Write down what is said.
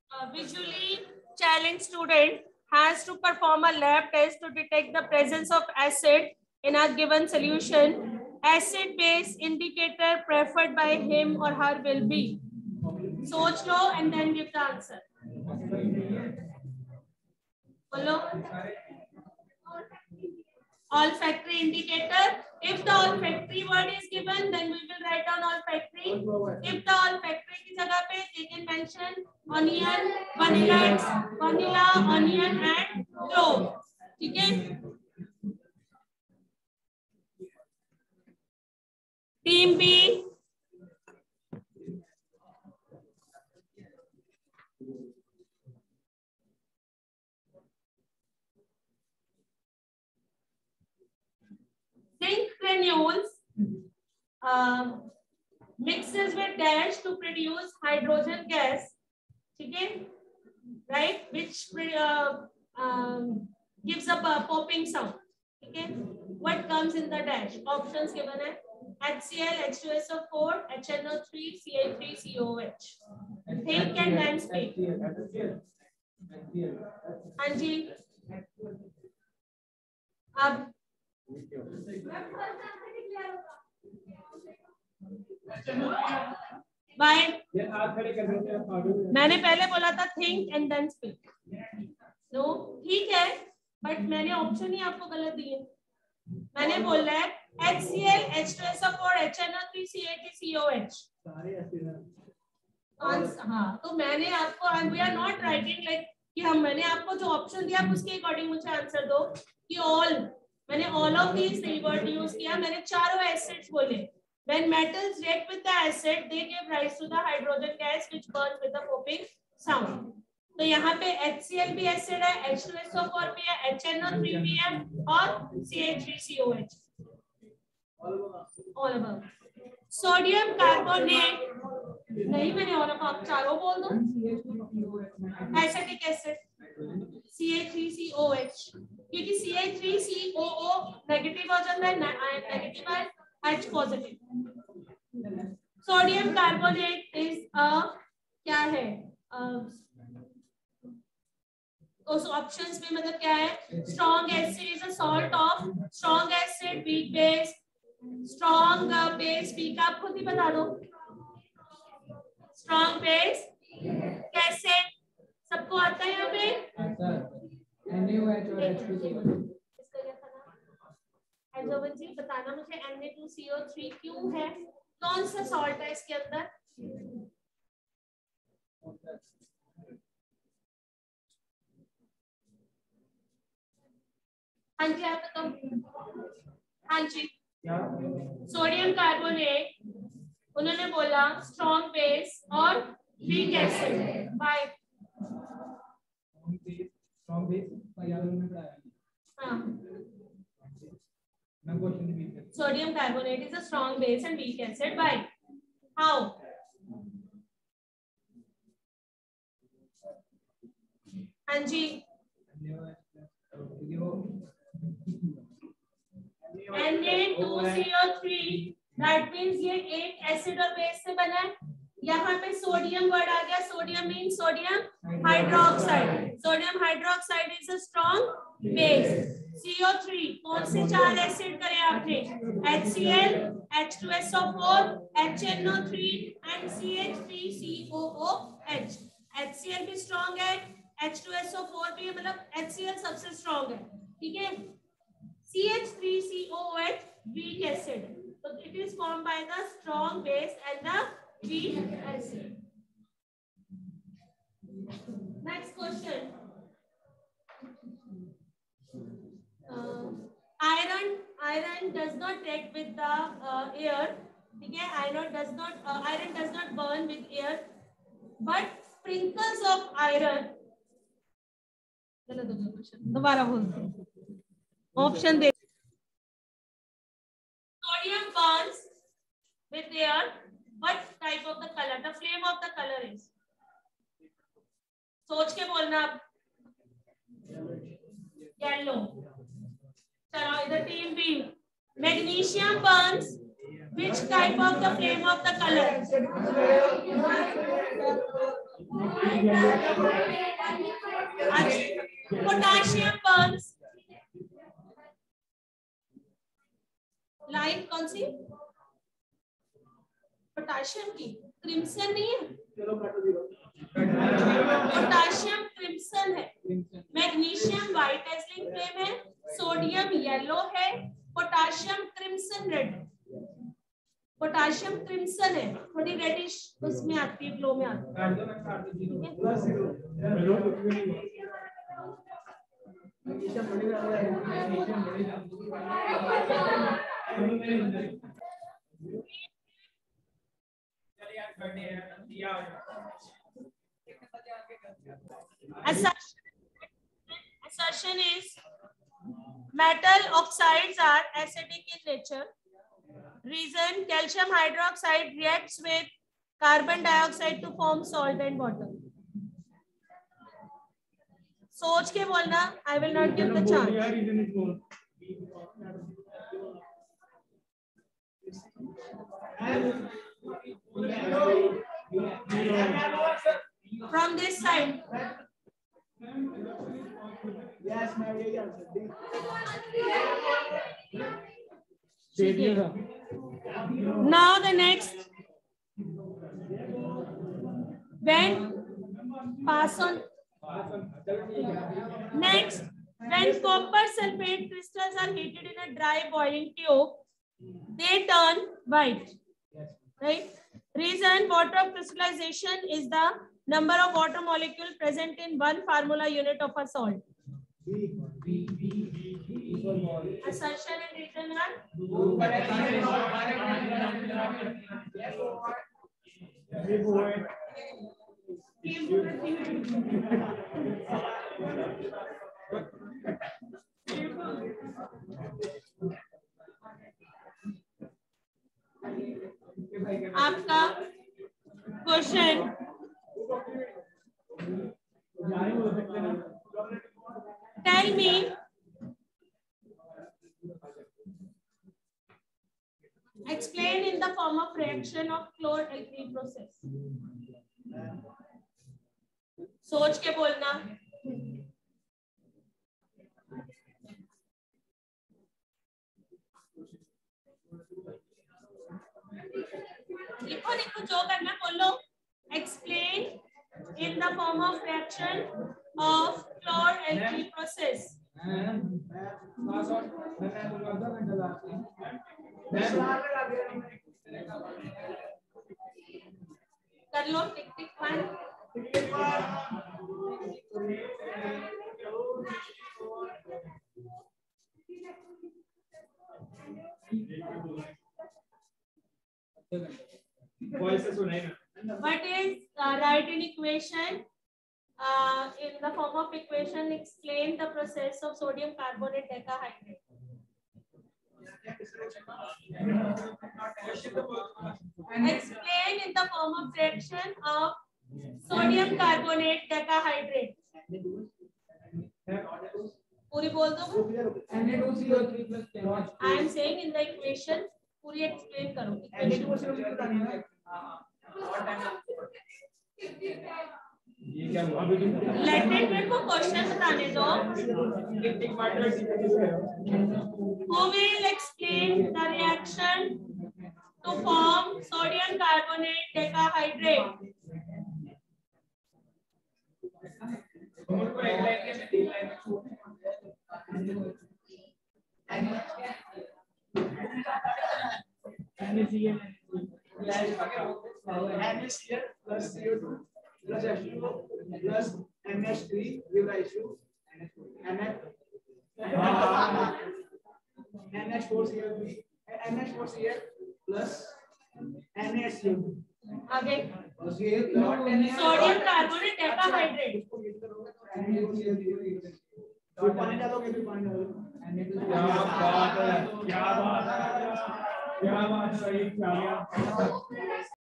A visually challenged student has to perform a lab test to detect the presence of acid in a given solution. Acid base indicator preferred by him or her will be. सोच लो and then give the answer. बोलो. Olfactory indicator. If the olfactory word is given, then we will write down olfactory. If the olfactory की जगह पे they can mention onion, vanilla, onion and clove. ठीक है? Team B. Zinc granules mixes with dash to produce hydrogen gas. ठीक है? Right? Which gives up a popping sound. ठीक है? What comes in the dash? Options given है. HCl, H2SO4, HNO3, CH3, COH. Think and then speak. हाँ जी. अब bye. मैंने पहले बोला था think and then speak. No ठीक है, बट मैंने ऑप्शन ही आपको गलत दिए. मैंने बोला है HCl, H2SO4, HNO3, CH3, COH. हाँ, तो मैंने आपको we are not writing like कि हम मैंने आपको जो ऑप्शन दिया आप उसके अकॉर्डिंग मुझे आंसर दो कि ऑल. मैंने all of these word use किया. मैंने चारों एसिड्स बोले. When metals react with the acid, they give rise to the hydrogen gas which burns with a popping sound. तो यहाँ पे HCl भी एसिड है, H2SO4 भी है, HNO3 भी है और CH3COH. All above. Sodium carbonate नहीं, मैंने और अब चारों बोल दो. एसिटिक एसिड CH3COH, क्योंकि CH3COO नेगेटिव हो जाता है, नेगेटिव है, H positive. Sodium carbonate is क्या है? उस ऑप्शंस में मतलब क्या है? Strong acid is a salt of strong acid, weak base, strong base. Weak आप खुद ही बता दो. स्ट्रॉन्ग बेस कैसे? सबको आता है यहाँ पे? जी बताना मुझे Na2CO3 क्यों है? कौन सा सॉल्ट है इसके अंदर? हाँ जी आप बताओ. हाँ जी. सोडियम कार्बोनेट उन्होंने बोला स्ट्रॉन्ग बेस और वीक एसिड. बाय. हाँ. Sodium carbonate is a strong base and weak acid. Why? How? हाँ जी. Na2CO3 that means ये एक एसिड और बेस से बना है. यहाँ पे सोडियम वर्ड आ गया. Sodium mean sodium hydroxide. Sodium hydroxide is a strong base. CO3 कौन से चार एसिड करे आपने? HCl, H2SO4, HNO3 and CH3COOH. HCl भी स्ट्रॉन्ग है, H2SO4 भी, मतलब HCl सबसे स्ट्रॉन्ग है. ठीक है. CH3COOH weak acid. So it is formed by the strong base and the weak acid. Next question. Iron does not react with the air. ठीक है. Iron does not burn with air, but sprinkles of iron. गलत हो गया question, दोबारा बोलते हैं. Option दे. Sodium burns with air. What type of the color? The flame of the color is. सोच के बोलना. Yellow. चलो इधर team B. Magnesium burns. Which type of the flame of the color? Potassium burns, line कौन सी? Potassium की, crimson नहीं है, पोटाशियम क्रिम्सन है, मैग्नीशियम व्हाइट एजलिंग फ्लेम है, सोडियम येलो है, potassium crimson red, potassium crimson है, थोड़ी रेडिश उसमें आती है, ग्लो में आती है। Assertion is metal oxides are acidic in nature. Reason, calcium hydroxide reacts with carbon dioxide to form salt and water. सोच के बोलना, I will not give the chance. From this side. Yes, now the next. When pass on. Next, when copper sulfate crystals are heated in a dry boiling tube, they turn white. Right? Reason, water of crystallization is the number of water molecule present in one formula unit of a salt. Assertion and reason are आपका question tell me explain in the form of reaction of chlor-alkali process. सोच के बोलना. लिखो लिखो जो करना बोलो. Explain in the form of reaction of chlor-alkali process. कर लो tick tick one. What is write in equation? In the form of equation, explain the process of sodium carbonate decahydrate. Explain in the form of reaction of sodium carbonate decahydrate. पूरी बोल दो. I am saying in the equation पूरी explain करो. Latent में को question बताने दो. Who will explain the reaction to form sodium carbonate decahydrate? NaCl plus CO2 plus H2O plus NH3 give rise to NH4Cl3 NH4Cl plus NaCl. आगे sodium carbonate decahydrate. पानी डालोगे फिर पानी डालो. क्या बात है.